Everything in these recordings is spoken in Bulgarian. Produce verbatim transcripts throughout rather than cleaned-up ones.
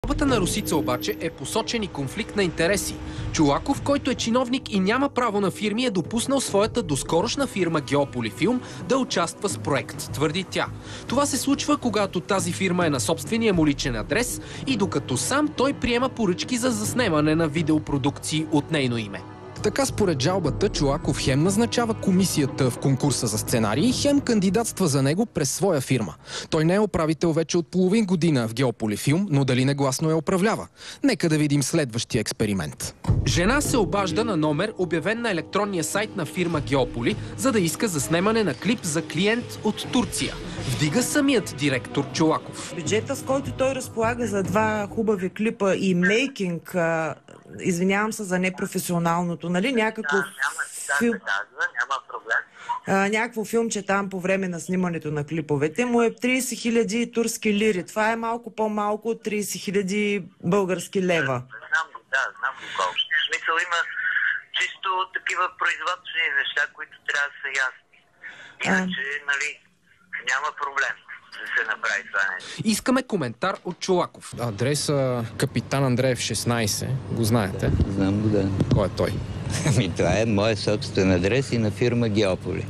Жалбата на Росица обаче е посочен и конфликт на интереси. Чолаков, който е чиновник и няма право на фирми, е допуснал своята доскорошна фирма Геополифилм да участва с проект, твърди тя. Това се случва, когато тази фирма е на собствения му личен адрес и докато сам той приема поръчки за заснемане на видеопродукции от нейно име. Така според жалбата, Чолаков хем назначава комисията в конкурса за сценарии, хем кандидатства за него през своя фирма. Той не е управител вече от половин година в Геополифилм, но дали негласно я управлява? Нека да видим следващия експеримент. Жена се обажда на номер, обявен на електронния сайт на фирма Геополи, за да иска заснемане на клип за клиент от Турция. Вдига самият директор Чолаков. Бюджета, с който той разполага за два хубави клипа и мейкинг, извинявам се за непрофесионалното, нали, някакво да, няма, фил... да, казва, няма проблем. А, някакво филмче там по време на снимането на клиповете му е трийсет хиляди турски лири. Това е малко по-малко от трийсет хиляди български лева. Знам го, да, знам го колко. В смисъл има чисто такива производствени неща, които трябва да са ясни. Иначе, а... нали, няма проблем да се направи това нещо. Искаме коментар от Чолаков. Адреса Капитан Андреев шестнайсет, го знаете? Знам го, да. Кой е той? Ами това е моят собствен адрес и на фирма Геополи.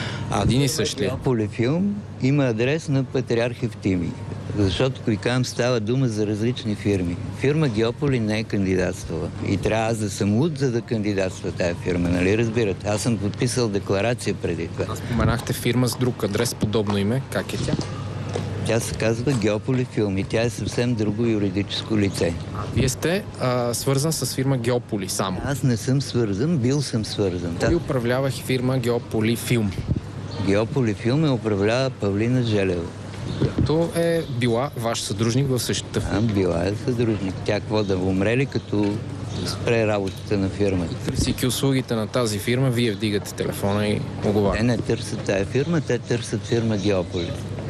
А един и същ ли? Геополифилм има адрес на Патриарх Евтимий. Защото, kui казвам, става дума за различни фирми. Фирма Геополи не е кандидатствала. И трябва аз да съм луд, за да кандидатства тая фирма, нали разбирате? Аз съм подписал декларация преди това. Споменахте фирма с друг адрес, подобно име. Как е тя? Тя се казва Геополифилм и тя е съвсем друго юридическо лице. Вие сте а, свързан с фирма Геополи само? Аз не съм свързан, бил съм свързан. Той управлявах фирма Геополифилм. Геополифилм е управлява Павлина Желева, която е била ваш съдружник в същата фирма. А, била е съдружник. Тя какво да умре ли, като спре работата на фирмата? Търсики услугите на тази фирма, вие вдигате телефона и оговаряте. Те не търсят тая фирма, те търсят фирма Геополи.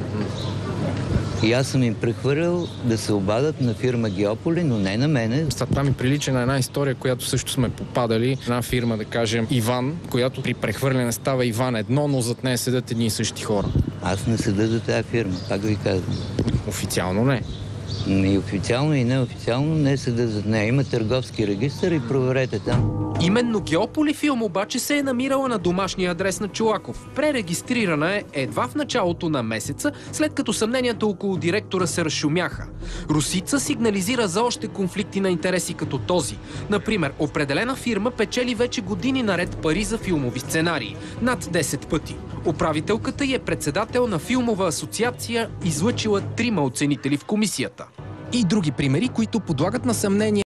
И аз съм им прехвърлял да се обадат на фирма Геополи, но не на мене. Това ми прилича на една история, която също сме попадали. Една фирма, да кажем, Иван, която при прехвърляне става Иван едно, но зад нея седят едни и същи хора. Аз не седа за тази фирма, пак ви казвам. Официално не. И официално, и неофициално не седа зад нея. Има търговски регистър и проверете там. Именно Геополифилм обаче се е намирала на домашния адрес на Чолаков. Пререгистрирана е едва в началото на месеца, след като съмненията около директора се разшумяха. Русица сигнализира за още конфликти на интереси като този. Например, определена фирма печели вече години наред пари за филмови сценарии. Над десет пъти. Управителката й е председател на филмова асоциация, излъчила трима оценители в комисията. И други примери, които подлагат на съмнение